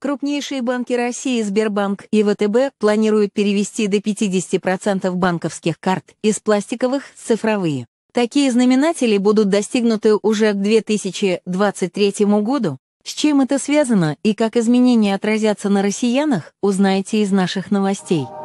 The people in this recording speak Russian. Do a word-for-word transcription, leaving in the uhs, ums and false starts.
Крупнейшие банки России, Сбербанк и вэ тэ бэ, планируют перевести до пятидесяти процентов банковских карт из пластиковых в цифровые. Такие знаменатели будут достигнуты уже к две тысячи двадцать третьему году. С чем это связано и как изменения отразятся на россиянах, узнаете из наших новостей.